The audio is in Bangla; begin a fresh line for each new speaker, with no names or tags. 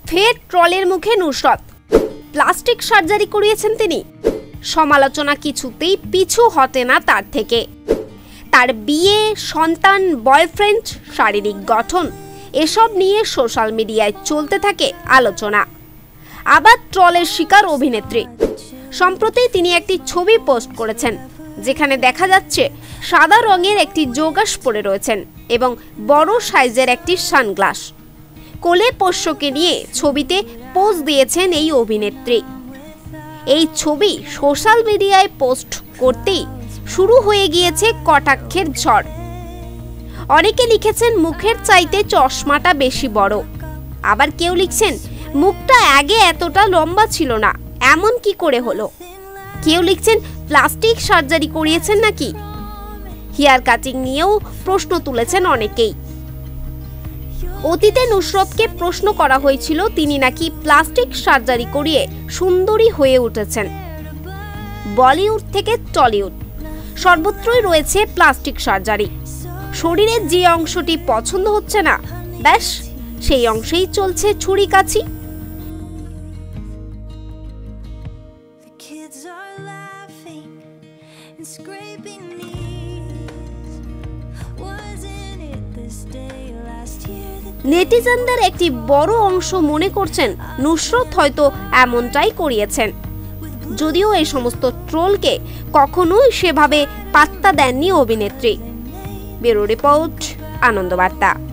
ফের ট্রলের মুখে নুসরত। প্লাস্টিক সার্জারি করিয়েছেন তিনি। সমালোচনা কিছুতেই পিছু হটে না তার থেকে। তার বিয়ে, সন্তান, বয়ফ্রেন্ড, শারীরিক গঠন এসব নিয়ে সোশ্যাল মিডিয়ায় চলতে থাকে আলোচনা। আবার ট্রলের শিকার অভিনেত্রী। সম্প্রতি তিনি একটি ছবি পোস্ট করেছেন যেখানে দেখা যাচ্ছে সাদা রঙের একটি জোগাস পরে রয়েছেন এবং বড় সাইজের একটি সানগ্লাস। কোলে পোষ্যকে নিয়ে ছবিতে পোজ দিয়েছেন এই অভিনেত্রী। এই ছবি সোশ্যাল মিডিয়ায় পোস্ট করতেই শুরু হয়ে গিয়েছে কটাক্ষের ঝড়। অনেকে লিখেছেন মুখের চাইতে চশমাটা বেশি বড়। আবার কেউ লিখছেন মুখটা আগে এতটা লম্বা ছিল না, এমন কি করে হলো। কেউ লিখছেন প্লাস্টিক সার্জারি করিয়েছেন নাকি। হেয়ার কাটিং নিয়েও প্রশ্ন তুলেছেন অনেকেই। অতীতে নুসরতকে প্রশ্ন করা হয়েছিল তিনি নাকি প্লাস্টিক সার্জারি করিয়ে সুন্দরী হয়ে উঠেছেন। বলিউড থেকে টলিউড সর্বত্রই রয়েছে প্লাস্টিক সার্জারি। শরীরের যে অংশটি পছন্দ হচ্ছে না, ব্যাস সেই অংশেই চলছে ছুরি-কাছি। নেটিজেনদের একটি বড় অংশ মনে করছেন নুসরত হয়তো এমনটাই করিয়েছেন, যদিও এই সমস্ত ট্রোলকে কখনোই সেভাবে পাত্তা দেননি অভিনেত্রী। Bureau report, Anandabarta.